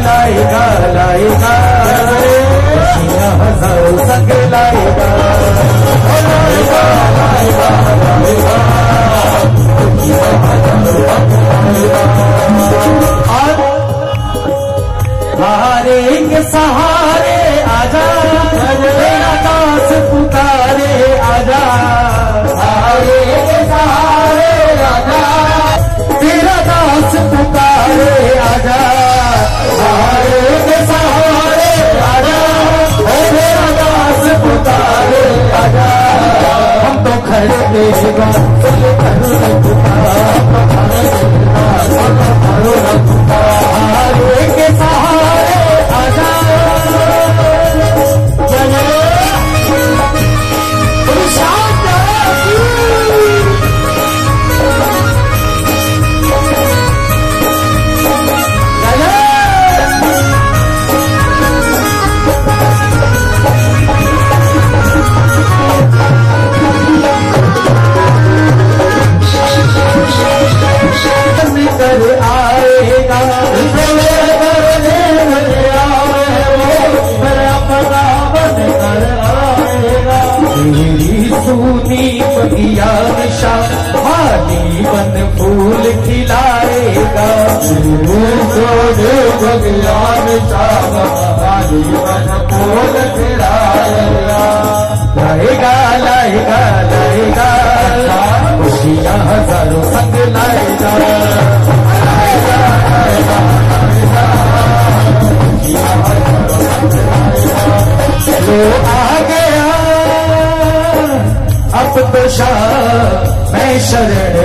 लाएगा लाएगा, खुशियाँ हजारों संग लाएगा, लाएगा लाएगा लाएगा, खुशियाँ हजारों संग लाएगा। सहारे के सहारे आजा, तेरा दास पुकारे आजा, सहारे के सहारे आजा, तेरा दास पुकारे आजा, सहारे के सहारे आजा, तेरा दास पुकारे आजा। हम तो खड़े देगा सहारे के सहारे आजा, बगिया निशा हानी बन फूल खिलाएगा, बगिया निशा हानी बन फूल खिलाएगा, लाएगा लाएगा लाएगा, खुशियाँ हजारों संग लाएगा, लाएगा लाएगा लाएगा, खुशियाँ हजारों संग लाएगा। लो आ गया अब तो शाह मैं शरण